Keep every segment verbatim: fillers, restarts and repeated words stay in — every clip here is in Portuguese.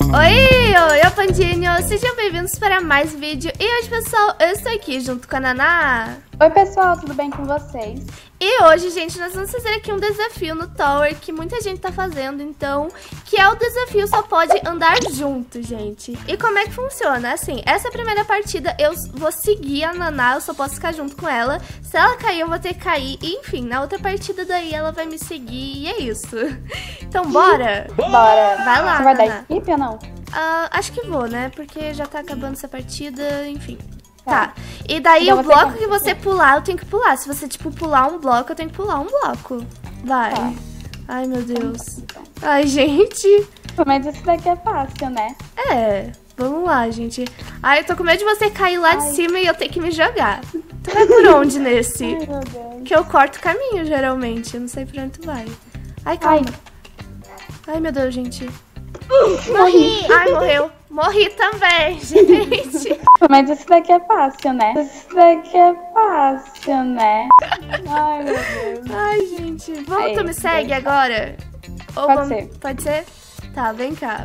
Oi, oi, Pandinho! Sejam bem-vindos para mais um vídeo. E hoje, pessoal, eu estou aqui junto com a Naná. Oi, pessoal, tudo bem com vocês? E hoje, gente, nós vamos fazer aqui um desafio no Tower que muita gente tá fazendo, então, que é o desafio só pode andar junto, gente. E como é que funciona? Assim, essa primeira partida eu vou seguir a Naná, eu só posso ficar junto com ela. Se ela cair, eu vou ter que cair. E, enfim, na outra partida daí ela vai me seguir e é isso. Então, bora? Bora! Vai lá, Você vai Naná. dar skip ou não? Uh, acho que vou, né? Porque já tá acabando essa partida, enfim. Tá. E daí Então o você bloco quer- que você pular, eu tenho que pular. Se você, tipo, pular um bloco, eu tenho que pular um bloco. Vai. Tá. Ai, meu Deus. Então. Ai, gente. Mas esse daqui é fácil, né? É. Vamos lá, gente. Ai, eu tô com medo de você cair lá de Ai. cima e eu ter que me jogar. Tu vai por onde nesse? Ai, meu Deus. Que eu corto o caminho, geralmente. Eu não sei pra onde tu vai. Ai, calma. Ai, meu Deus, gente. Morri! Ai, morreu. Morri também, gente. Mas esse daqui é fácil, né? Esse daqui é fácil, né? Ai, meu Deus. Ai, gente. Vamos, Aí, tu me segue deixa. agora? Ou Pode vamos... ser. Pode ser? Tá, vem cá.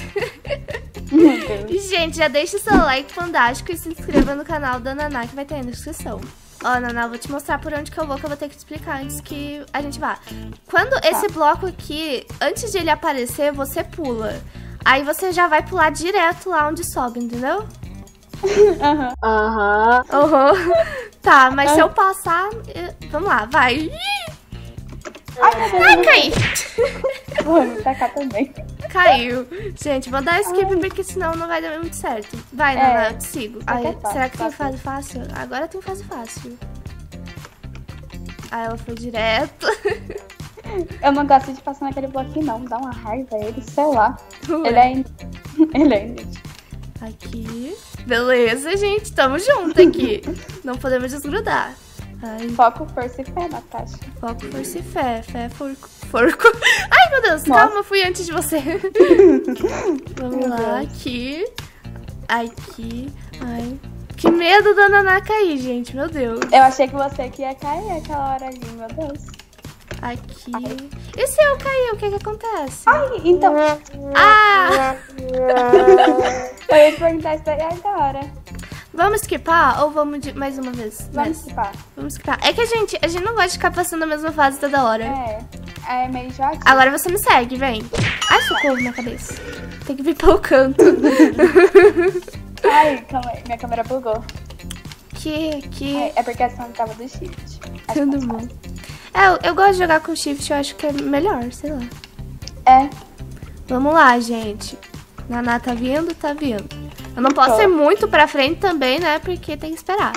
Meu Deus. E, gente, já deixa o seu like fantástico e se inscreva no canal da Naná que vai ter aí na descrição. Ó, Naná, eu vou te mostrar por onde que eu vou, que eu vou ter que te explicar antes que a gente vá. Quando esse bloco aqui, antes de ele aparecer, você pula. Aí você já vai pular direto lá onde sobe, entendeu? Aham. Aham. Uhum. Tá, mas se eu passar... eu- Vamos lá, vai. Ih! Ai, meu Deus. Ai, caí. Vou me tacar também. Caiu. Gente, vou dar skip porque senão não vai dar muito certo. Vai, É. Naná, eu te sigo. Ai, é fácil, será que tem fácil. fase fácil? Agora tem fase fácil. Ah, ela foi direto. Eu não gosto de passar naquele bloquinho, não. Dá uma raiva ele, sei lá. Ele é... in- Ele é inútil. Aqui. Beleza, gente. Tamo junto aqui. Não podemos desgrudar. Ai, Foco, força e fé, Natasha. foco, força e fé. Fé, forco. Forco. Ai, meu Deus. Nossa. Calma, fui antes de você. Vamos Meu lá, Deus. aqui. Aqui. Ai. Que medo da Naná cair, gente. Meu Deus. Eu achei que você que ia cair aquela hora ali, meu Deus. Aqui. E se eu cair, o que que acontece? Ai, então... Ah! Eu ia te perguntar isso aí agora. Vamos skipar ou vamos de mais uma vez? Vamos Nessa? skipar. Vamos skipar. É que a gente, a gente não gosta de ficar passando a mesma fase toda hora. É, é meio joguinho. Agora você me segue, vem. Ai, socorro na cabeça. Tem que vir pelo canto. Ai, calma aí, minha câmera bugou. Que, que... É, é porque a ação tava do shift. Acho Tudo que bom. É, eu, eu gosto de jogar com shift, eu acho que é melhor, sei lá. É, Vamos lá, gente. Naná tá vindo? Tá vindo. Eu não posso Tô. ir muito pra frente também, né? Porque tem que esperar.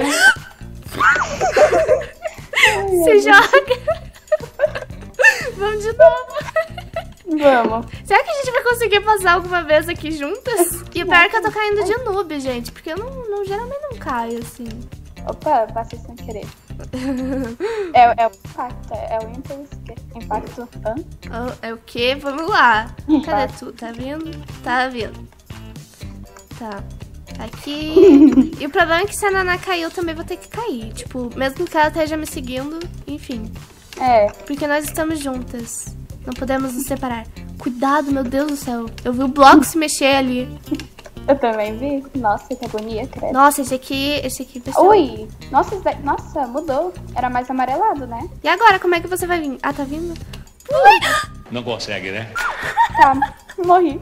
Se joga. Vamos de novo. vamos. Será que a gente vai conseguir passar alguma vez aqui juntas? E o pior é que eu tô caindo de noob, gente. Porque eu não, não- geralmente não caio, assim. Opa, passei sem querer. É, é o impacto, é o impulso. Impacto. Hã? Oh, é o quê? Vamos lá. Cadê Impacto. tu? Tá vindo? Tá vindo. Tá. Aqui. E o problema é que se a Naná caiu, eu também vou ter que cair. Tipo, mesmo que ela esteja me seguindo, enfim. É. Porque nós estamos juntas. Não podemos nos separar. Cuidado, meu Deus do céu. Eu vi o bloco se mexer ali. Eu também vi. Nossa, que agonia, credo. Nossa, esse aqui, esse aqui vai ser... Ui! Nossa, esse daí- nossa, mudou. Era mais amarelado, né? E agora, como é que você vai vir? Ah, tá vindo? Não consegue, né? Tá, morri.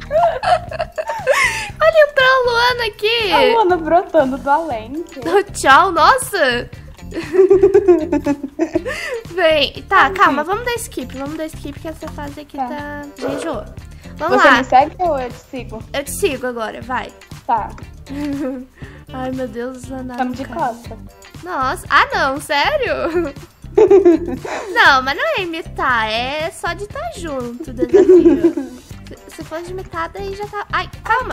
Olha pra Luana aqui. A Luana brotando do além. Oh, tchau, nossa. Vem, tá, calma, vamos dar skip. Vamos dar skip que essa fase aqui Tá. tá... Já enjoou. Vamos Você lá, me segue ou eu te sigo? eu te sigo agora, vai. Tá, Ai, meu Deus, Naná. estamos de cara. costa. Nossa, ah não, sério? Não, mas não é imitar, é só de estar junto, desafio. Se- Se fosse de imitar, daí já tá... Ai, calma.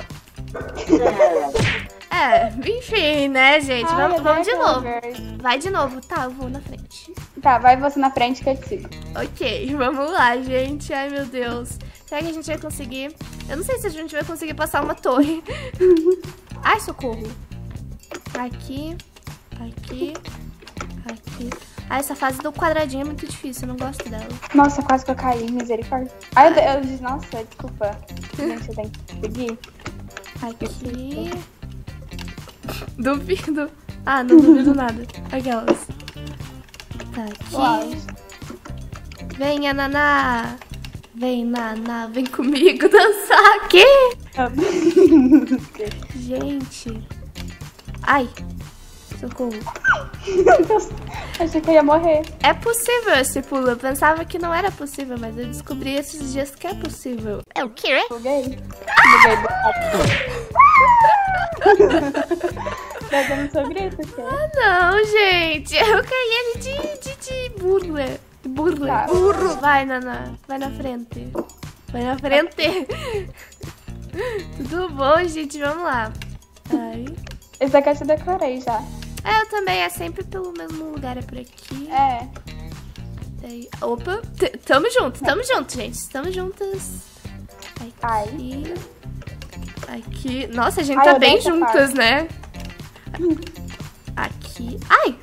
É, enfim, né, gente? Ai, Vamos, eu vamos de dei novo. cover. Vai de novo, tá? Eu vou na frente. Tá, vai você na frente que eu te sigo. Ok, vamos lá, gente. Ai, meu Deus. Será que a gente vai conseguir? Eu não sei se a gente vai conseguir passar uma torre. Ai, socorro. Aqui, aqui, aqui. Ah, essa fase do quadradinho é muito difícil, eu não gosto dela. Nossa, quase que eu caí, misericórdia. Ai, eu, eu disse, nossa, desculpa. Gente, eu tenho que seguir. Aqui. Duvido. Ah, não duvido nada. Aquelas. Tá aqui. Uau. Venha, Naná. Vem, Naná, vem comigo dançar aqui. Gente. Ai. Socorro. Meu Deus, achei que eu ia morrer. É possível esse pulo. Eu pensava que não era possível, mas eu descobri esses dias que é possível. É o quê? Buguei. Buguei. Tá dando seu grito, quê? Ah, não, gente. Eu caí ali de, de, de burla. Burro. Tá. Burro. Vai, Naná. Vai na frente. Vai na frente. Tudo bom, gente? Vamos lá. Ai. Esse daqui eu te decorei já. É, eu também. É sempre pelo mesmo lugar. É por aqui. É. Daí. Opa. T tamo juntos. Tamo juntos, gente. Tamo juntas. Aqui. Aqui. Nossa, a gente Ai, tá eu bem dei essa juntas, parte. né? Aqui. Ai!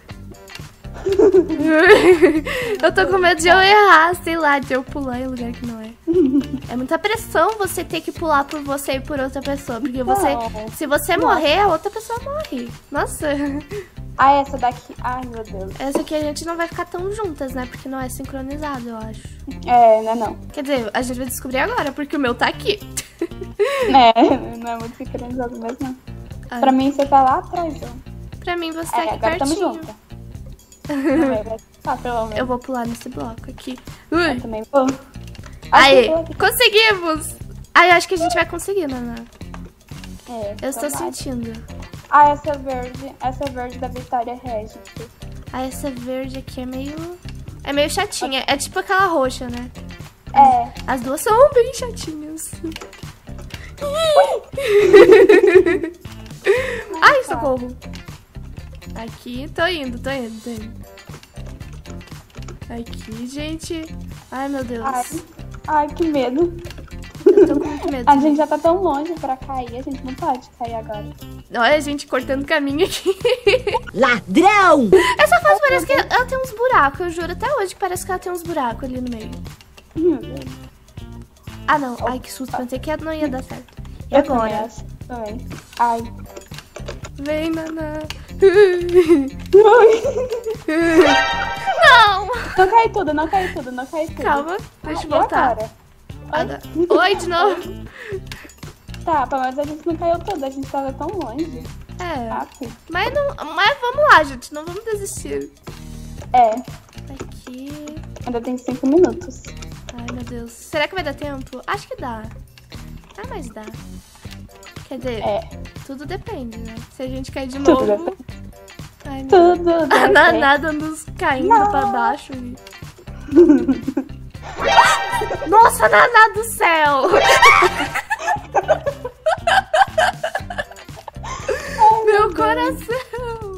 Eu tô com medo de eu errar, sei lá, de eu pular em lugar que não é. É muita pressão você ter que pular por você e por outra pessoa. Porque você, se você morrer, a outra pessoa morre. Nossa. Ah, essa daqui. Ai, meu Deus. Essa aqui a gente não vai ficar tão juntas, né? Porque não é sincronizado, eu acho. É, não é não. Quer dizer, a gente vai descobrir agora, porque o meu tá aqui. É, não é muito sincronizado mesmo, não. Ai. Pra mim, você tá lá atrás, ó. Pra mim, você tá É, aqui agora tamo pertinho. juntas. Não, é, vai ficar, pelo menos. Eu vou pular nesse bloco aqui. Ui. Eu também vou. Ai, Aê, eu vou. conseguimos! Ai, eu acho que a gente vai conseguir, Naná. É, Eu estou tomara. sentindo. Ah, essa verde. Essa verde da Vitória Regis. Ah, essa verde aqui é meio... É meio chatinha. É tipo aquela roxa, né? É. As duas são bem chatinhas. Ai, socorro. Aqui, tô indo, tô indo, tô indo. Aqui, gente. Ai, meu Deus. Ai, ai, que medo. Eu tô com muito medo. A gente já tá tão longe pra cair, a gente não pode cair agora. Olha a gente cortando caminho aqui. Ladrão! Essa fase parece que ela tem uns buracos. Eu juro até hoje que parece que ela tem uns buracos ali no meio. Meu Deus. Ah, não. Ai, que susto. Pensei que não ia dar certo. E Eu também agora? acho, também. Ai. Vem, Naná. Não! Não cai tudo, não cai tudo, não cai tudo. Calma, deixa eu Ah, e voltar. agora? Ah, dá. Oi, de novo. Tá, pelo menos a gente não caiu tudo, a gente tava tão longe. É, Rápido. mas, não, mas vamos lá, gente. Não vamos desistir. É, Aqui. ainda tem cinco minutos. Ai, meu Deus. Será que vai dar tempo? Acho que dá. Ah, mas dá. Quer dizer, É, tudo depende, né? Se a gente cair de tudo novo... depende. Ai, meu Deus. Tudo A depende. Naná dando caindo Não. pra baixo. E... Nossa, Naná do céu! Meu coração!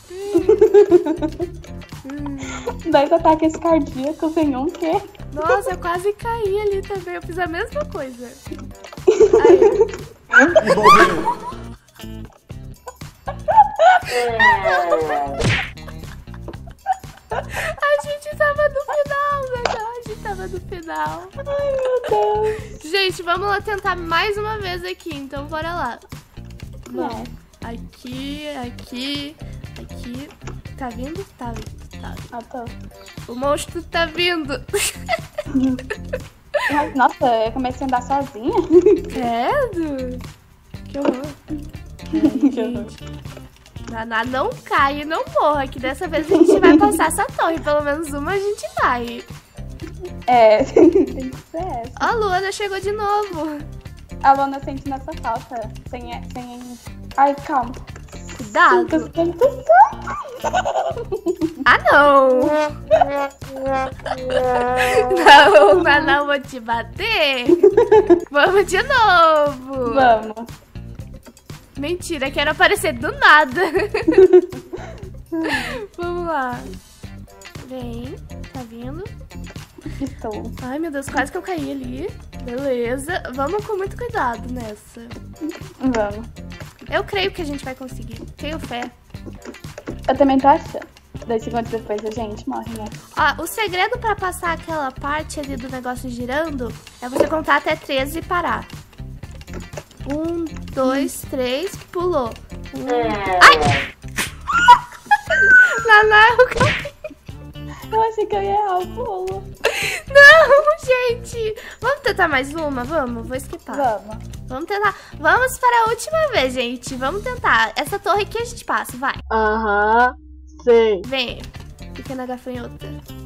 Dois ataques cardíacos em um que... Nossa, eu quase caí ali também. Eu fiz a mesma coisa. Aí. A gente tava no final, né? A gente tava no final. Ai, meu Deus. Gente, vamos lá tentar mais uma vez aqui. Então, bora lá. Vamos. Aqui, aqui, aqui. Tá vindo? Tá vindo, tá vindo. Ah, tô. O monstro tá vindo. Nossa, eu comecei a andar sozinha. Credo. Que horror. Ai, gente. Naná, não cai e não morra, que dessa vez a gente vai passar essa torre. Pelo menos uma a gente vai. É, tem que ser essa. Ó, a Luana chegou de novo. A Lona sente nossa falta. Sem, sem... Ai, calma. Cuidado. Sinto, sinto, Ah, não. Não, Naná, eu vou te bater. Vamos de novo. Vamos. Mentira, quero aparecer do nada. Vamos lá. Vem, tá vindo. Estou. Ai, meu Deus, quase que eu caí ali. Beleza. Vamos com muito cuidado nessa. Vamos. Eu creio que a gente vai conseguir. Tenho fé. Eu também tô achando. dois segundos depois a gente morre, né? Ó, o segredo pra passar aquela parte ali do negócio girando é você contar até treze e parar. Um, dois, três, pulou. Um... Ai! Naná, eu caí. Eu achei que eu ia errar o pulo. Não, gente. Vamos tentar mais uma? Vamos, vou esquipar. Vamos. Vamos tentar. Vamos para a última vez, gente. Vamos tentar. Essa torre aqui a gente passa, vai. Aham, sei. Vem, pequena gafanhota.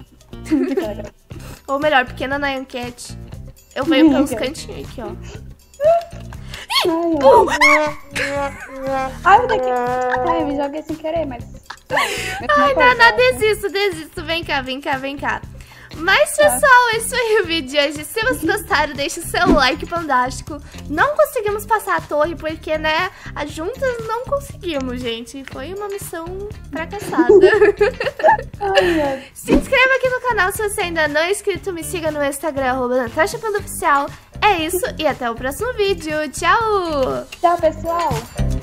Ou melhor, pequena Nyancat. Eu venho pelos cantinhos aqui, ó. Ai, daqui. Ai, eu me joguei sem querer, mas... Ai, Naná, desisto, desisto. Vem cá, vem cá, vem cá. Mas, pessoal, esse foi o vídeo de hoje. Se vocês gostaram, deixa o seu like fantástico. Não conseguimos passar a torre porque, né, as juntas não conseguimos, gente. Foi uma missão fracassada. Se inscreva aqui no canal se você ainda não é inscrito. Me siga no Instagram, arroba natashapandooficial. É isso e até o próximo vídeo. Tchau! Tchau, pessoal!